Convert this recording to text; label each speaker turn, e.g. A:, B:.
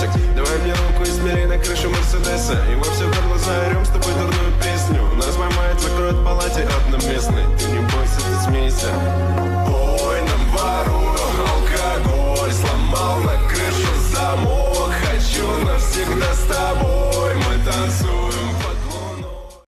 A: бортик. Давай мне руку и смели на крышу Мерседеса, и во все горло заорем с тобой дурную песню. Нас поймает, закроет в палате одноместной. Ты не бойся, ты смейся.